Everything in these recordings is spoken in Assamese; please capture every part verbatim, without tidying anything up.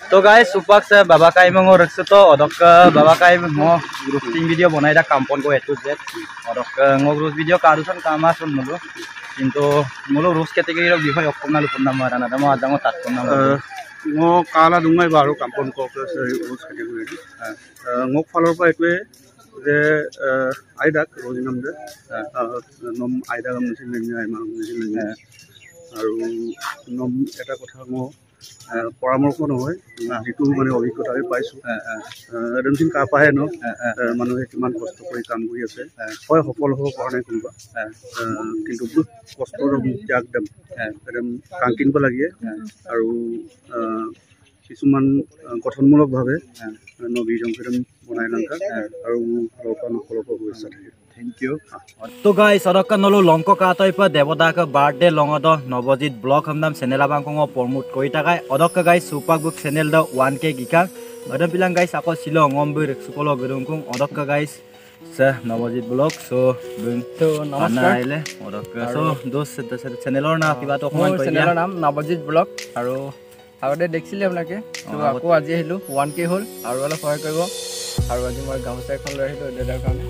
तो गाइस सुपाक से बाबा काई मंगो रखसे तो अदक बाबा काई मो रोस्टिंग वीडियो बनाई दा कामपन को एटू जेट अदक ngok रोस्ट वीडियो कारुसन कामा सुन मलो किंतु मलो रोस्ट कैटेगरी रो बिफाय अकमना लुपना मारा ना दमा आदांगो तातकना ngो काला दुंगाय बारो कामपन को रोस्ट कैटेगरी ngok फालर पा एटुए जे आइदाक रोजिनाम जे नम आइदाक मुसिन लेनि आइमा मुसिन लेनि आरो नम एटा कथा मो পৰামৰ্শ নহয় যেটো মানে অভিজ্ঞতাৰে পাইছো এডমচিন কাপাহে ন মানুহে কিমান কষ্ট কৰি কাম কৰি আছে হয় সফল হ'ব পৰা নাই কোনবা কিন্তু কষ্টৰ ত্যাগ দেম একদম কাম কিনব লাগে আৰু কিছুমান গঠনমূলক ভাৱে নবী জংকৰম বনাই লংকা আৰু লোকন কলপ হৈছে থাকে थैंक यू तो गाइस अरक नलो लंक का तय पर देवदा का बर्थडे लंगद नवजीत ब्लॉग हमदाम चैनल बांको प्रमोट करि थाकाय अदक गाइस सुपाक बुक चैनल द वन के गिका अदम पिलां गाइस आको सिलो ngombe सुकलो गरुंकुं अदक गाइस से नवजीत ब्लॉग सो बुं तो नमस्कार आइले अदक सो दोस्त चैनलर ना किबा तो कमेंट करिया चैनलर नाम नवजीत ब्लॉग आरो আগতে দেখিছিলে আপোনাকে তো আকো আজি আহিলো वन के होल आरो অলপ সহায় কৰিব আৰু আজি মই গামছা এখন লৈ আহিলো দেদাৰ কাৰণে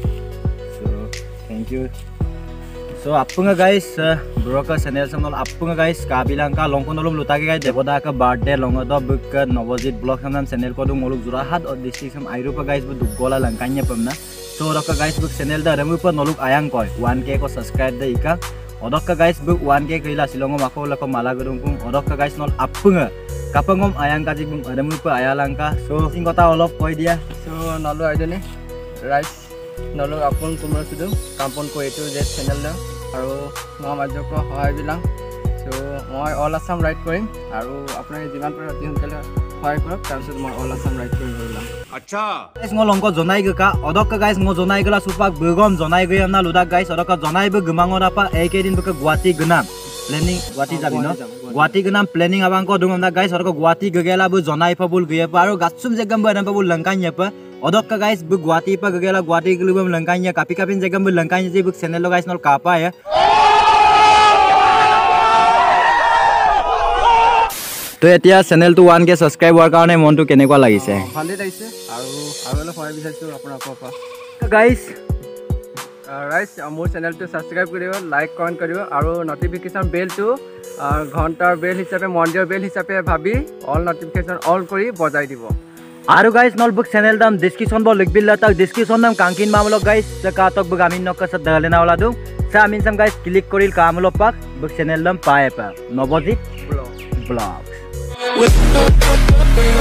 थैंक यू सो आपंगा गाइस ब्रोका चैनल समल आपंगा गाइस काबिलांका लंकनलम लुताके गाइस देवदा का बर्थडे लंगद बुक नवजीत ब्लॉग हमनाम चैनल को मोलुक जुराहाट और डिस्ट्रिक्ट आइरुपा गाइस बु दुगोला लंकान्या पमना सो रका गाइस बुक चैनल दा रमुपा नलुक आयांग कय वन के को सब्सक्राइब द इका अदक्का गाइस बुक वन के कइला सिलंग माको लको माला गरुंकुं अदक्का गाइस नल आपंगा कापंगम आयांग काजि बुक रमुपा आयालांका सो सिंगता अलप कय दिया सो नलु आइदने राइट नलो आपन कुमर सुदु कामपन को एटु जे चैनल न आरो म माजक सहाय बिलां सो মই অল আসাম রাইড কৰিম আৰু আপুনি যিমান পাৰে অতি সোনকালে সহায় কৰক তাৰপিছত মই অল আসাম ৰাইড কৰিম বললাম আচ্ছা গাইস মই লংক জনাই গকা অদক গাইস মই জনাই গলা সুপাক বেগম জনাই গৈ আমনা লুদাক গাইস অদক জনাই ব গমাঙৰ আপা এইকেদিন বক গুৱাহাটী গনাম প্লেনিং গুৱাহাটী যাবি ন গুৱাহাটী গনাম প্লেনিং আবাংক দুমনা গাইস অদক গুৱাহাটী গগেলা ব জনাই ফবুল গয় পা আৰু গাছুম জেগম ব এনা ফবুল লংকাnya pa अदक का गाइस बुक गुवाहाटी पर गगेला गुवाहाटी गलुबम लंकान्या कापी कापिन जगम लंकान्या जे बुक चैनल गाइस नल कापा है तो एतिया channel to one K subscriber কাৰণে মনটো কেনেকুৱা লাগিছে ভালে লাগিছে আৰু আৰু সহায় বিচাৰিছো আপোনাৰ পাপা গাইস গাইস মোৰ চেনেলটো সাবস্ক্ৰাইব কৰিব লাইক কমেন্ট কৰিব আৰু নটিফিকেশন বেলটো ঘন্টাৰ বেল হিচাপে মন্দিৰ বেল হিচাপে ভাবি অল নটিফিকেশন অল কৰি বজাই দিব आरो गाइस नल बुक चैनल दाम डिस्क्रिप्शन बो लिख बिल्ला तक डिस्क्रिप्शन नाम कांकिन मामलो गाइस का तक बुक आमिन नक सद दलेना वाला दु सा आमिन सम गाइस क्लिक करिल कामलो पाक बुक चैनल दाम पाए पा नवजीत ब्लॉग ब्लॉग